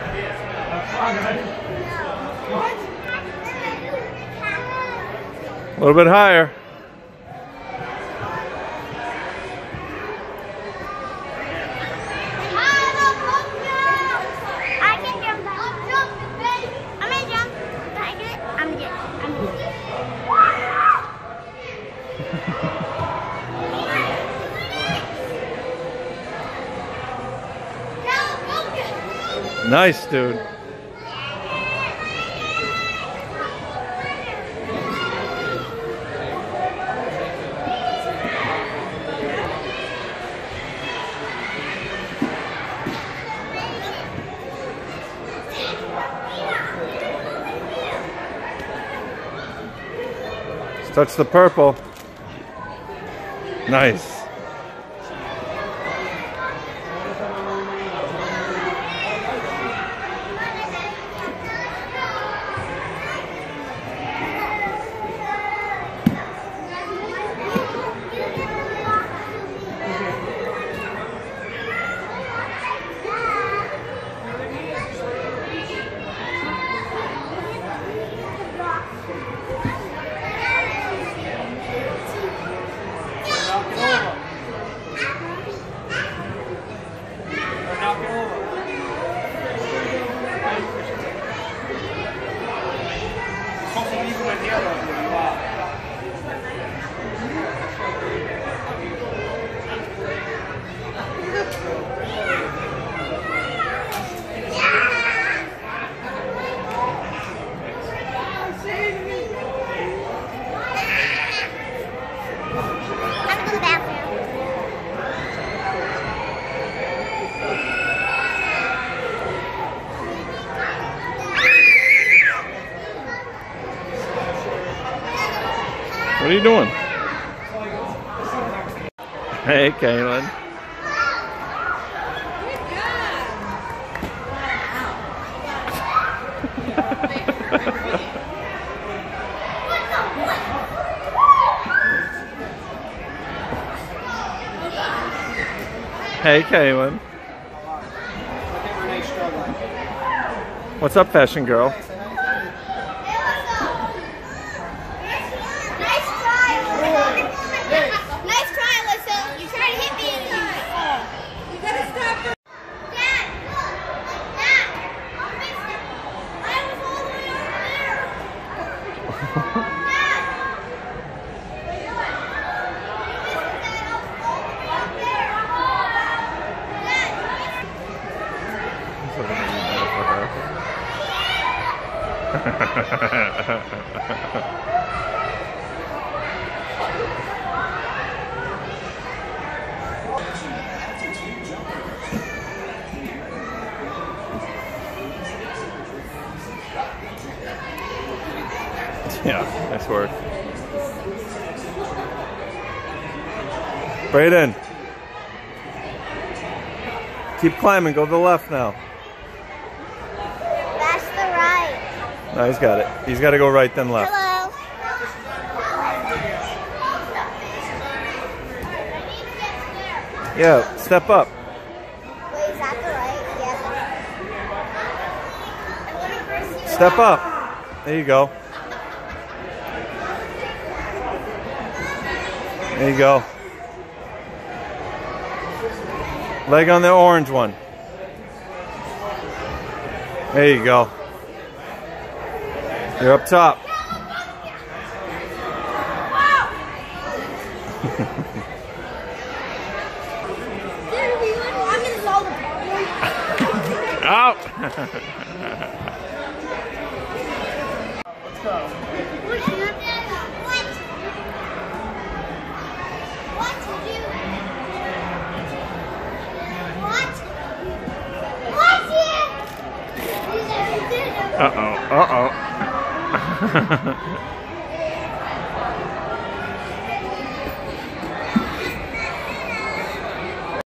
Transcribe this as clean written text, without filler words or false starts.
A little bit higher. Nice, dude. Let's touch the purple. Nice. What are you doing? Hey, Kaylin. Hey, Kaylin. What's up, fashion girl? Yeah, nice work. Brayden. Keep climbing, go to the left now. That's the right. No, he's got it. He's got to go right then left. Hello. Yeah, step up. Wait, is that the right? Yeah. Step up. There you go. There you go. Leg on the orange one. There you go. You're up top. Out. Let's go. Uh-oh, uh-oh.